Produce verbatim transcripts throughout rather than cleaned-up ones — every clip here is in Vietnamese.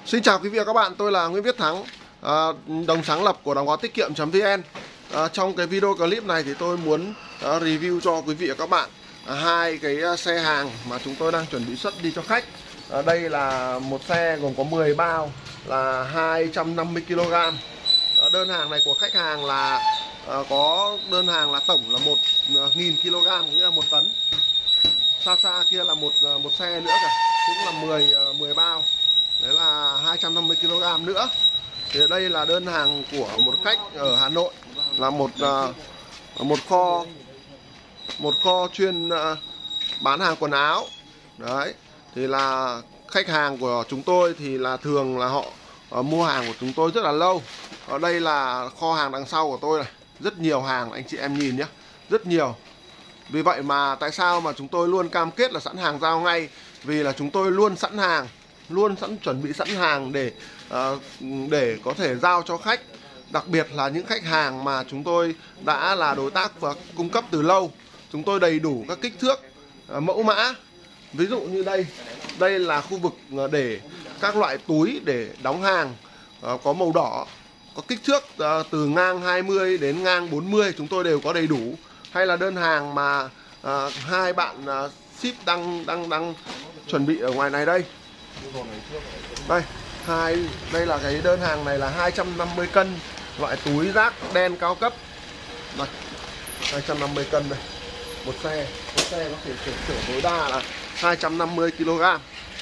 Xin chào quý vị và các bạn, tôi là Nguyễn Viết Thắng, à, đồng sáng lập của đóng gói tiết kiệm chấm vn. à, Trong cái video clip này thì tôi muốn à, review cho quý vị và các bạn à, hai cái xe hàng mà chúng tôi đang chuẩn bị xuất đi cho khách. à, Đây là một xe gồm có mười bao là hai trăm năm mươi ki lô gam. à, Đơn hàng này của khách hàng là à, có đơn hàng là tổng là một nghìn ki lô gam, nghĩa là một tấn. Xa xa kia là một một xe nữa cả, cũng là mười mười bao. Đấy là hai trăm năm mươi ki lô gam nữa. Thì đây là đơn hàng của một khách ở Hà Nội, là một một kho một kho chuyên bán hàng quần áo. Đấy, thì là khách hàng của chúng tôi thì là thường là họ mua hàng của chúng tôi rất là lâu. Ở đây là kho hàng đằng sau của tôi này, rất nhiều hàng anh chị em nhìn nhé, rất nhiều. Vì vậy mà tại sao mà chúng tôi luôn cam kết là sẵn hàng giao ngay, vì là chúng tôi luôn sẵn hàng, luôn sẵn chuẩn bị sẵn hàng để uh, để có thể giao cho khách, đặc biệt là những khách hàng mà chúng tôi đã là đối tác và cung cấp từ lâu. Chúng tôi đầy đủ các kích thước, uh, mẫu mã. Ví dụ như đây, đây là khu vực để các loại túi để đóng hàng, uh, có màu đỏ, có kích thước uh, từ ngang hai mươi đến ngang bốn mươi, chúng tôi đều có đầy đủ. Hay là đơn hàng mà uh, hai bạn uh, ship đang đang đang chuẩn bị ở ngoài này đây. Đây, hai đây là cái đơn hàng này là hai trăm năm mươi cân, loại túi rác đen cao cấp. Đây, hai trăm năm mươi cân đây. Một xe, một xe có thể chở chở tối đa là hai trăm năm mươi ki lô gam.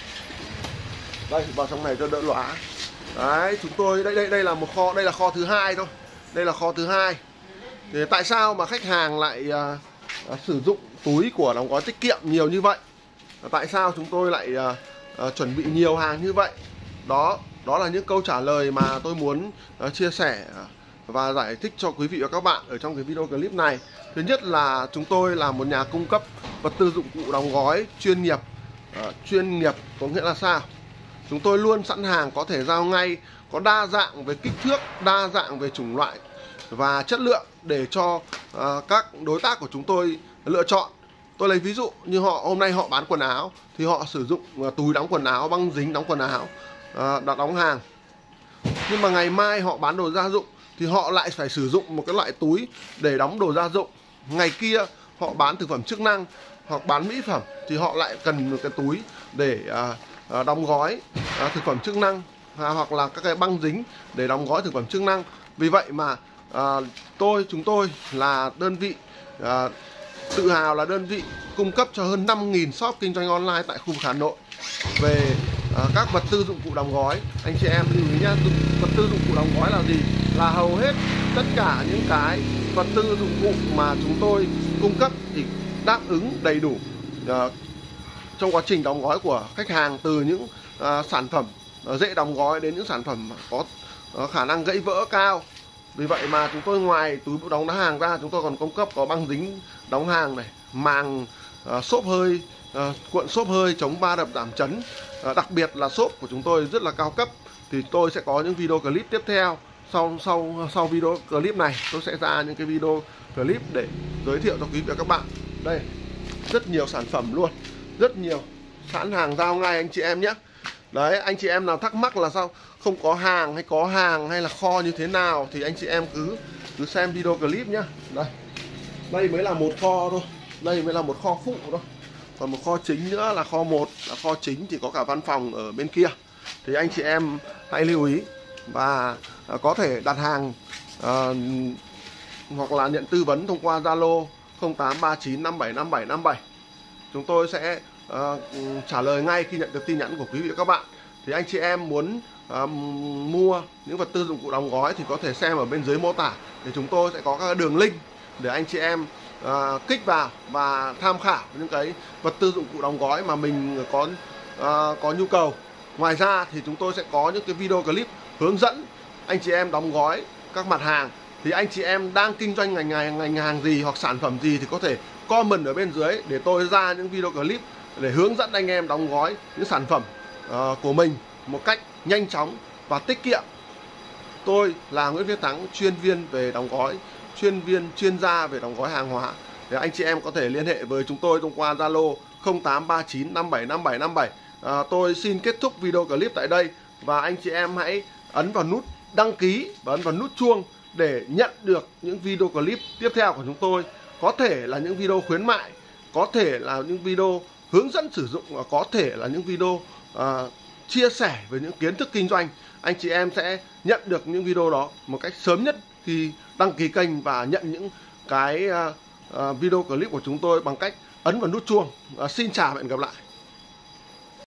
Đây, vào trong này cho đỡ lóa. Đấy, chúng tôi đây đây đây là một kho, đây là kho thứ hai thôi. Đây là kho thứ hai. Thì tại sao mà khách hàng lại uh, uh, sử dụng túi của đóng gói tiết kiệm nhiều như vậy? Uh, tại sao chúng tôi lại uh, uh, chuẩn bị nhiều hàng như vậy? Đó, đó là những câu trả lời mà tôi muốn uh, chia sẻ và giải thích cho quý vị và các bạn ở trong cái video clip này. Thứ nhất là chúng tôi là một nhà cung cấp vật tư dụng cụ đóng gói chuyên nghiệp. Uh, chuyên nghiệp có nghĩa là sao? Chúng tôi luôn sẵn hàng có thể giao ngay, có đa dạng về kích thước, đa dạng về chủng loại và chất lượng để cho uh, các đối tác của chúng tôi lựa chọn. Tôi lấy ví dụ như họ hôm nay họ bán quần áo thì họ sử dụng uh, túi đóng quần áo, băng dính đóng quần áo, uh, đặt đóng hàng. Nhưng mà ngày mai họ bán đồ gia dụng thì họ lại phải sử dụng một cái loại túi để đóng đồ gia dụng. Ngày kia họ bán thực phẩm chức năng hoặc bán mỹ phẩm thì họ lại cần một cái túi để uh, uh, đóng gói uh, thực phẩm chức năng, uh, hoặc là các cái băng dính để đóng gói thực phẩm chức năng. Vì vậy mà À, tôi chúng tôi là đơn vị à, tự hào là đơn vị cung cấp cho hơn năm nghìn shop kinh doanh online tại khu vực Hà Nội về à, các vật tư dụng cụ đóng gói. Anh chị em lưu ý nhé, vật tư dụng cụ đóng gói là gì? Là hầu hết tất cả những cái vật tư dụng cụ mà chúng tôi cung cấp thì đáp ứng đầy đủ à, trong quá trình đóng gói của khách hàng, từ những à, sản phẩm à, dễ đóng gói đến những sản phẩm có à, khả năng gãy vỡ cao. Vì vậy mà chúng tôi ngoài túi đóng hàng ra, chúng tôi còn cung cấp có băng dính đóng hàng này, màng uh, xốp hơi, uh, cuộn xốp hơi chống va đập giảm chấn. Uh, đặc biệt là xốp của chúng tôi rất là cao cấp. Thì tôi sẽ có những video clip tiếp theo. Sau sau sau video clip này tôi sẽ ra những cái video clip để giới thiệu cho quý vị và các bạn. Đây, rất nhiều sản phẩm luôn, rất nhiều, sẵn hàng giao ngay anh chị em nhé. Đấy, anh chị em nào thắc mắc là sao không có hàng hay có hàng hay là kho như thế nào thì anh chị em cứ cứ xem video clip nhá. Đây, đây mới là một kho thôi, đây mới là một kho phụ thôi. Còn một kho chính nữa là kho một, là kho chính thì có cả văn phòng ở bên kia. Thì anh chị em hãy lưu ý và uh, có thể đặt hàng uh, hoặc là nhận tư vấn thông qua Zalo không tám ba chín năm bảy năm bảy năm bảy. Chúng tôi sẽ uh, trả lời ngay khi nhận được tin nhắn của quý vị và các bạn. Thì anh chị em muốn uh, mua những vật tư dụng cụ đóng gói thì có thể xem ở bên dưới mô tả, để chúng tôi sẽ có các đường link để anh chị em uh, kích vào và tham khảo những cái vật tư dụng cụ đóng gói mà mình có uh, có nhu cầu. Ngoài ra thì chúng tôi sẽ có những cái video clip hướng dẫn anh chị em đóng gói các mặt hàng. Thì anh chị em đang kinh doanh ngành ngành, ngành hàng gì hoặc sản phẩm gì thì có thể comment ở bên dưới để tôi ra những video clip để hướng dẫn anh em đóng gói những sản phẩm uh, của mình một cách nhanh chóng và tiết kiệm. Tôi là Nguyễn Viết Thắng, chuyên viên về đóng gói, chuyên viên chuyên gia về đóng gói hàng hóa. Để anh chị em có thể liên hệ với chúng tôi thông qua Zalo không tám ba chín năm bảy năm bảy năm bảy à, tôi xin kết thúc video clip tại đây. Và anh chị em hãy ấn vào nút đăng ký và ấn vào nút chuông để nhận được những video clip tiếp theo của chúng tôi. Có thể là những video khuyến mại, có thể là những video hướng dẫn sử dụng, và có thể là những video à, chia sẻ về những kiến thức kinh doanh. Anh chị em sẽ nhận được những video đó một cách sớm nhất khi đăng ký kênh và nhận những cái à, à, video clip của chúng tôi bằng cách ấn vào nút chuông. À, xin chào và hẹn gặp lại.